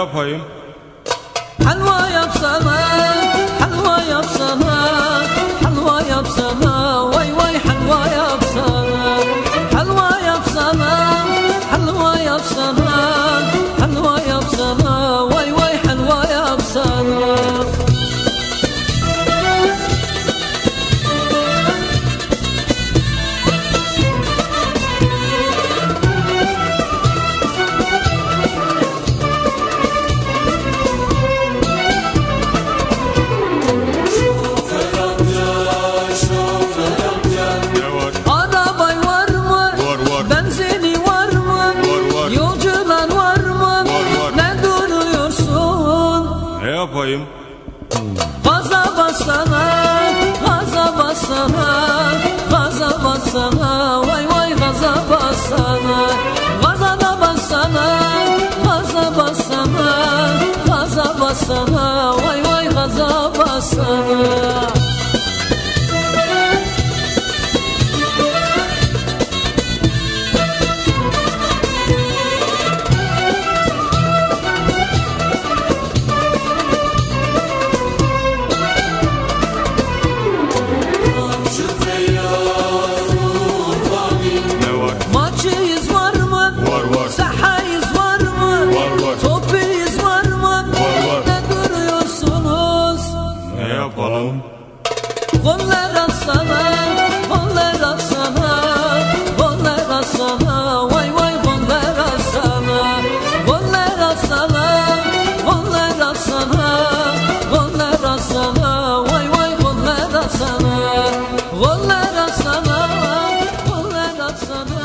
yapayım? Helva yapsana, helva yapsana, helva yapsana, vay vay helva yapsana. Helva yapsana, helva yapsana, helva yapsana, vay vay helva yapsana. Yapayım. Gaza bassana, gaza bassana, gaza bassana, vay vay gaza bassana. Gaza da bassana, gaza bassana, gaza bassana, vay vay gaza bassana. Goller atsana, goller atsana, goller atsana, vay vay goller atsana. Goller atsana, goller atsana, goller atsana, vay vay goller atsana. Goller atsana, goller atsana.